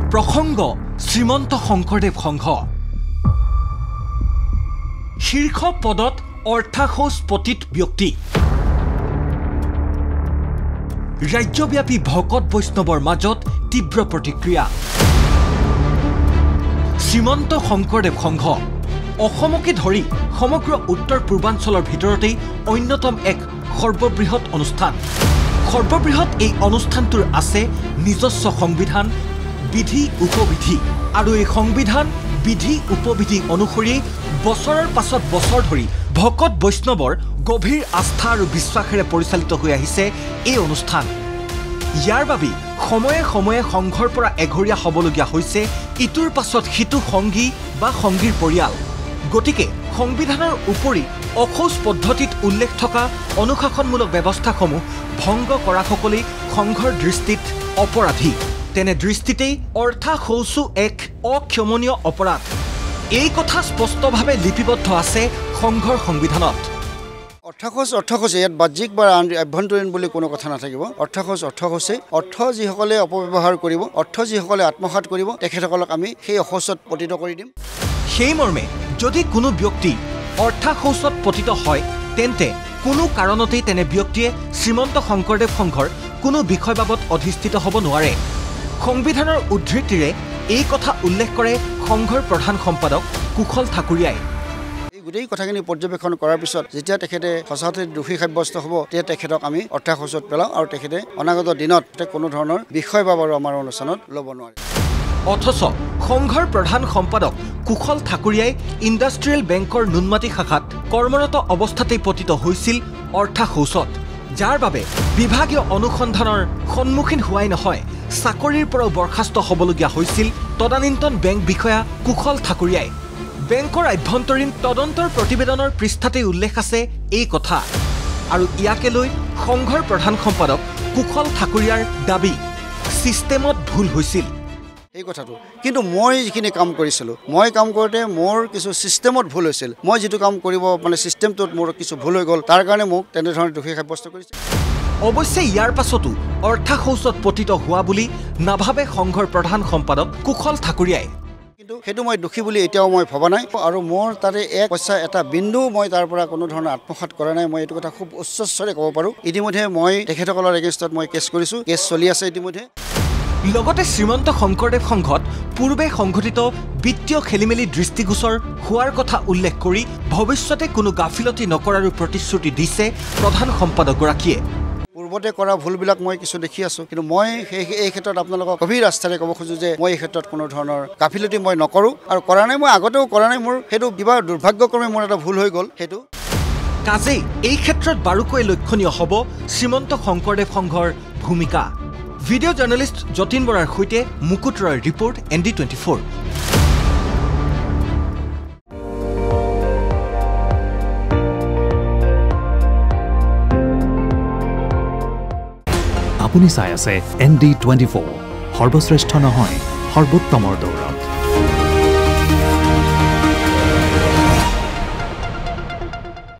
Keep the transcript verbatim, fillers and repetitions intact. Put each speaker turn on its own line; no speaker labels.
প্ৰসংগ শ্ৰীমন্ত শংকৰদেৱ সংঘ শীৰ্ষ পদত অৰ্থাশৌচ পতিত ব্যক্তি ৰাজ্যব্যাপী ভকত বৈষ্ণৱৰ মাজত তীব্ৰ প্ৰতিক্ৰিয়া শ্ৰীমন্ত শংকৰদেৱ সংঘ অসমকে ধৰি সমগ্ৰ উত্তৰ পূৰ্বাঞ্চলৰ ভিতৰতেই অন্যতম এক সৰ্ববৃহৎ অনুষ্ঠান সৰ্ববৃহৎ এই অনুষ্ঠানটোৰ আছে নিজস্ব সংবিধান বিধি উপবিধি আৰু এই সংবিধান বিধি উপবিধি অনুসৰি বছৰৰ পাছত বছৰ ধৰি ভকত বৈষ্ণৱৰ গভীৰ আস্থা আৰু বিশ্বাসেৰে পৰিচালিত হৈ আহিছে এই অনুষ্ঠান ইয়াৰ বাবে সময়ে সময়ে সংঘৰ পৰা এঘৰীয়া হ'বলগীয়া হৈছে ইটোৰ পাছত সিটো সংগী বা সংগীৰ পৰিয়াল গতিকে সংবিধানৰ উপৰি অখৌচ পদ্ধতিত উল্লেখ থকা অনুশাসনমূলক ব্যৱস্থাসমূহ ভংগ কৰাসকলে সংঘৰ দৃষ্টিত অপৰাধী তেনে দৃষ্টিতেই অৰ্থাশৌচো এক অক্ষমনীয় অপৰাধ এই কথা স্পষ্টভাৱে লিপিবদ্ধ আছে সংঘৰ সংবিধানত
অৰ্থখোচ অৰ্থখোচ ইয়াত বাহ্যিক বা আভ্যন্তৰীণ বুলি কোনো কথা নাথাকিব অৰ্থখোচ অৰ্থখোচে অৰ্থ যিসকলে অপব্যৱহাৰ কৰিব অৰ্থ যিসকলে আত্মসাৎ কৰিব তেখেতসকলক আমি সেই অখৌচত পতিত কৰি দিম
সেই মৰ্মে যদি কোনো ব্যক্তি অৰ্থাশৌচত পতিত হয় তেন্তে কোনো কাৰণতেই তেনে ব্যক্তিয়ে শ্ৰীমন্ত শংকৰদেৱ সংঘৰ কোনো বিষয় বাবদ অধিষ্ঠিত হ'ব নোৱাৰে সংবিধানৰ উদ্ধৃতিৰে এই কথা উল্লেখ কৰে সংঘৰ প্ৰধান সম্পাদক কুশল ঠাকুৰীয়াই
এই গোটেই কথাখিনি পৰ্যবেক্ষণ কৰাৰ পিছত যেতিয়া তেখেতে সঁচাতে দোষী সাব্যস্ত হ'ব তেতিয়া তেখেতক আমি অৰ্থাশৌচত পেলাওঁ আৰু তেখেতে অনাগত দিনত কোনো ধৰণৰ বিষয় বাবদ আমাৰ অনুষ্ঠানত ল'ব নোৱাৰে
অথচ সংঘৰ প্ৰধান সম্পাদক কুশল ঠাকুৰীয়াই ইণ্ডাষ্ট্ৰিয়েল বেংকৰ নুনমাটি শাখাত কৰ্মৰত অৱস্থাতেই পতিত হৈছিল অৰ্থাশৌচত যাৰ বাবে বিভাগীয় অনুসন্ধানৰ সন্মুখীন হোৱাই নহয় চাকৰিৰ পৰাও বৰখাস্ত হ'বলগীয়া হৈছিল তদানীন্তন বেংক বিষয়া কুশল ঠাকুৰীয়াই বেংকৰ আভ্যন্তৰীণ তদন্তৰ প্ৰতিবেদনৰ পৃষ্ঠাতেই উল্লেখ আছে এই কথা আৰু ইয়াকে লৈ সংঘৰ প্ৰধান সম্পাদক কুশল ঠাকুৰীয়াৰ দাবী ছিষ্টেমত ভুল হৈছিল
এই কথাটো কিন্তু মই যিখিনি কাম কৰিছিলোঁ মই কাম কৰোঁতে মোৰ কিছু ছিষ্টেমত ভুল হৈছিল মই যিটো কাম কৰিব মানে ছিষ্টেমটোত মোৰ কিছু ভুল হৈ গ'ল তাৰ কাৰণে মোক তেনেধৰণে দোষী সাব্যস্ত কৰিছে
অৱশ্যে ইয়াৰ পাছতো অৰ্থাশৌচত পতিত হোৱা বুলি নাভাবে সংঘৰ প্ৰধান সম্পাদক কুশল ঠাকুৰীয়াই
কিন্তু সেইটো মই দোষী বুলি এতিয়াও মই ভবা নাই আৰু মোৰ তাতে এক পইচা এটা বিন্দু মই তাৰ পৰা কোনো ধৰণৰ আত্মসাৎ কৰা নাই মই এইটো কথা খুব উচ্চস্বৰে ক'ব পাৰোঁ ইতিমধ্যে মই তেখেতসকলৰ এগেইনষ্টত মই কেছ কৰিছোঁ কেছ চলি আছে ইতিমধ্যে
লগতে শ্ৰীমন্ত শংকৰদেৱ সংঘত পূৰ্বে সংঘটিত বিত্তীয় খেলিমেলি দৃষ্টিগোচৰ হোৱাৰ কথা উল্লেখ কৰি ভৱিষ্যতে কোনো গাফিলতি নকৰাৰো প্ৰতিশ্ৰুতি দিছে প্ৰধান সম্পাদকগৰাকীয়ে
পূৰ্বতে কৰা ভুলবিলাক মই কিছু দেখি আছোঁ কিন্তু মই সেই এই ক্ষেত্ৰত আপোনালোকক গভীৰ আস্থাৰে ক'ব খোজোঁ যে মই এই ক্ষেত্ৰত কোনো ধৰণৰ গাফিলতি মই নকৰোঁ আৰু কৰা নাই মই আগতেও কৰা নাই মোৰ সেইটো কিবা দুৰ্ভাগ্যক্ৰমে মোৰ এটা ভুল হৈ গ'ল সেইটো
কাজেই এই ক্ষেত্ৰত বাৰুকৈ লক্ষণীয় হ'ব শ্ৰীমন্ত শংকৰদেৱ সংঘৰ ভূমিকা ভিডিঅ' জাৰ্নেলিষ্ট যতীন বৰাৰ সৈতে মুকুট ৰয়ৰ report N D twenty four
আপুনি চাই আছে এন ডি টুৱেণ্টি ফ'ৰ সৰ্বশ্ৰেষ্ঠ নহয় সৰ্বোত্তমৰ দৌৰত